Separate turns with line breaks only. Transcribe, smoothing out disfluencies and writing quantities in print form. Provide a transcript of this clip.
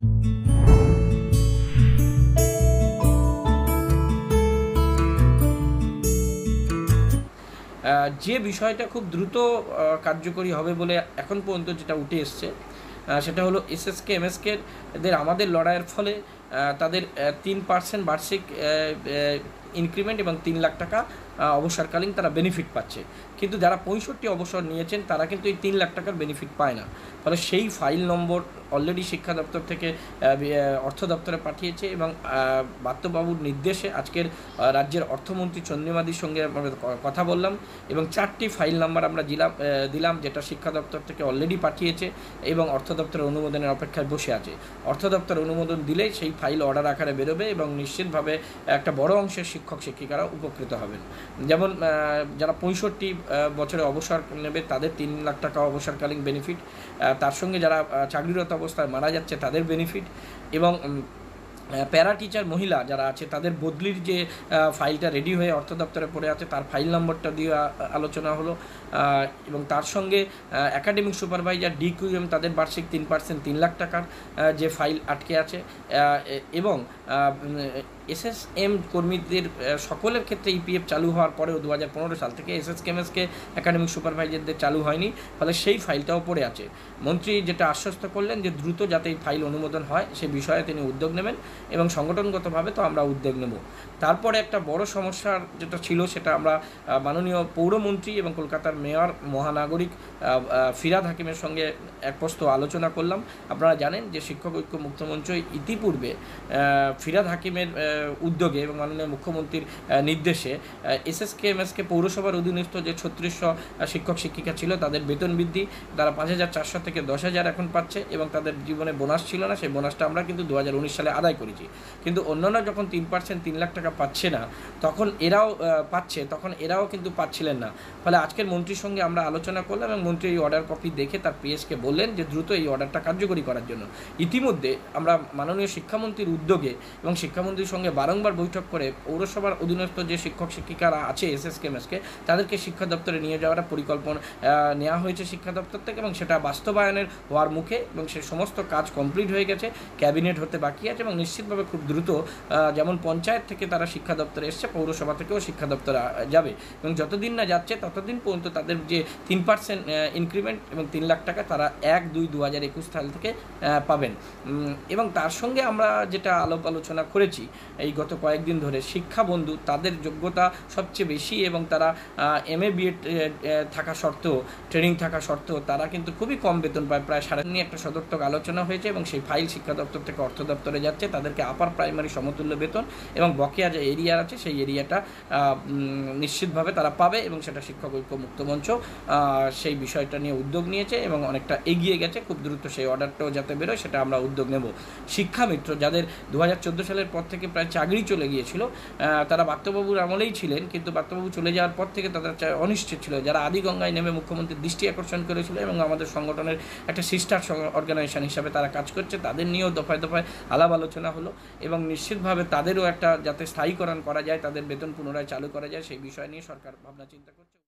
যে বিষয়টা খুব দ্রুত কার্যকরী হবে বলে এখন পর্যন্ত যেটা উঠে এসছে সেটা হলো এসএসকে এমএসকে এদের আমাদের লড়াইয়ের ফলে তাদের 3% বার্ষিক ইনক্রিমেন্ট এবং 3 লাখ টাকা অবসরকালীন তারা বেনিফিট পাচ্ছে, কিন্তু যারা 65 অবসর নিয়েছেন তারা কিন্তু এই 3 লাখ টাকার বেনিফিট পায় না। ফলে সেই ফাইল নম্বর অলরেডি শিক্ষা দপ্তর থেকে অর্থ দপ্তরে পাঠিয়েছে এবং বাত্যবাবুর নির্দেশে আজকের রাজ্যের অর্থমন্ত্রী চন্দ্রিমাদির সঙ্গে আমরা কথা বললাম এবং 4টি ফাইল নাম্বার আমরা দিলাম যেটা শিক্ষা দপ্তর থেকে অলরেডি পাঠিয়েছে এবং অর্থ দপ্তরের অনুমোদনের অপেক্ষায় বসে আছে। অর্থ দপ্তর অনুমোদন দিলেই সেই ফাইল অর্ডার আকারে বেরোবে এবং নিশ্চিতভাবে একটা বড় অংশের শিক্ষক শিক্ষিকারা উপকৃত হবেন। যেমন যারা 65 বছরে অবসর নেবে তাদের 3 লাখ টাকা অবসরকালীন বেনিফিট, তার সঙ্গে যারা চাকরিরত অবস্থায় মারা যাচ্ছে তাদের বেনিফিট এবং প্যারা টিচার মহিলা যারা আছে তাদের বদলির যে ফাইলটা রেডি হয়ে অর্থ দপ্তরে পড়ে আছে তার ফাইল নম্বরটা দিয়ে আলোচনা হলো এবং তার সঙ্গে একাডেমিক সুপারভাইজার ডিকিউএম তাদের বার্ষিক 3% 3 লাখ টাকার যে ফাইল আটকে আছে এবং এসএসএম কর্মীদের সকলের ক্ষেত্রে ইপিএফ চালু হওয়ার পরেও 2015 সাল থেকে এসএসকেএমএসকে একাডেমিক সুপারভাইজারদের চালু হয়নি, ফলে সেই ফাইলটাও পড়ে আছে। মন্ত্রী যেটা আশ্বস্ত করলেন যে দ্রুত যাতে এই ফাইল অনুমোদন হয় সে বিষয়ে তিনি উদ্যোগ নেবেন এবং সংগঠনগতভাবে তো আমরা উদ্যোগ নেব। তারপরে একটা বড় সমস্যার যেটা ছিল সেটা আমরা মাননীয় পৌরমন্ত্রী এবং কলকাতার মেয়র মহানাগরিক ফিরহাদ হাকিমের সঙ্গে এক প্রস্ত আলোচনা করলাম। আপনারা জানেন যে শিক্ষক ঐক্য মুক্তমঞ্চ ইতিপূর্বে ফিরহাদ হাকিমের উদ্যোগে এবং মাননীয় মুখ্যমন্ত্রীর নির্দেশে এসএসকেএমএসকে পৌরসভার অধীনস্থ যে 3600 শিক্ষক শিক্ষিকা ছিল তাদের বেতন বৃদ্ধি তারা 5400 থেকে 10,000 এখন পাচ্ছে এবং তাদের জীবনে বোনাস ছিল না, সেই বোনাসটা আমরা কিন্তু 2019 সালে আদায় করেছি। কিন্তু অন্যান্য যখন 3% 3 লাখ টাকা পাচ্ছে না তখন এরাও পাচ্ছে, তখন এরাও কিন্তু পাচ্ছিলেন না। ফলে আজকের মন্ত্রীর সঙ্গে আমরা আলোচনা করলাম এবং মন্ত্রী এই অর্ডার কপি দেখে তার পিএসকে বললেন যে দ্রুত এই অর্ডারটা কার্যকরী করার জন্য। ইতিমধ্যে আমরা মাননীয় শিক্ষামন্ত্রীর উদ্যোগে এবং শিক্ষামন্ত্রীর সঙ্গে বারংবার বৈঠক করে পৌরসভার অধীনস্থ যে শিক্ষক শিক্ষিকারা আছে এসএসকেএমএসকে তাদেরকে শিক্ষা দপ্তরে নিয়ে যাওয়ার পরিকল্পনা নেওয়া হয়েছে শিক্ষা দপ্তর থেকে এবং সেটা বাস্তবায়নের হওয়ার মুখে এবং সে সমস্ত কাজ কমপ্লিট হয়ে গেছে, ক্যাবিনেট হতে বাকি আছে এবং নিশ্চিতভাবে খুব দ্রুত যেমন পঞ্চায়েত থেকে তারা শিক্ষা দপ্তরে এসছে পৌরসভা থেকেও শিক্ষা দপ্তরে যাবে এবং যতদিন না যাচ্ছে ততদিন পর্যন্ত তাদের যে 3% ইনক্রিমেন্ট এবং 3 লাখ টাকা তারা 1/2/2021 সাল থেকে পাবেন। এবং তার সঙ্গে আমরা যেটা আলোচনা করেছি এই গত কয়েকদিন ধরে শিক্ষাবন্ধু তাদের যোগ্যতা সবচেয়ে বেশি এবং তারা MA BEd থাকা সত্ত্বেও ট্রেনিং থাকা সত্ত্বেও তারা কিন্তু খুবই কম বেতন পায়, প্রায় সাড়ে নিয়ে একটা সদর্থক আলোচনা হয়েছে এবং সেই ফাইল শিক্ষা দপ্তর থেকে অর্থ দপ্তরে যাচ্ছে। তাদেরকে আপার প্রাইমারি সমতুল্য বেতন এবং বকেয়া যে এরিয়া আছে সেই এরিয়াটা নিশ্চিতভাবে তারা পাবে এবং সেটা শিক্ষক ঐক্য মুক্তমঞ্চ সেই বিষয়টা নিয়ে উদ্যোগ নিয়েছে এবং অনেকটা এগিয়ে গেছে। খুব দ্রুত সেই অর্ডারটাও যাতে বেরোয় সেটা আমরা উদ্যোগ নেব। শিক্ষামিত্র যাদের 2014 সালের পর থেকে প্রায় চাকরি চলে গিয়েছিল তারা বাত্যবাবুর আমলেই ছিলেন, কিন্তু বাত্যবাবু চলে যাওয়ার পর থেকে তাদের অনিশ্চিত ছিল, যারা আদিগঙ্গায় নেমে মুখ্যমন্ত্রীর দৃষ্টি আকর্ষণ করেছিল এবং আমাদের সংগঠনের একটা সিস্টার অর্গানাইজেশন হিসাবে তারা কাজ করছে, তাদের নিয়েও দফায় দফায় আলাপ আলোচনা হলো এবং নিশ্চিতভাবে তাদেরও একটা যাতে স্থায়ীকরণ করা যায়, তাদের বেতন পুনরায় চালু করা যায় সেই বিষয় নিয়ে সরকার ভাবনা চিন্তা করছে।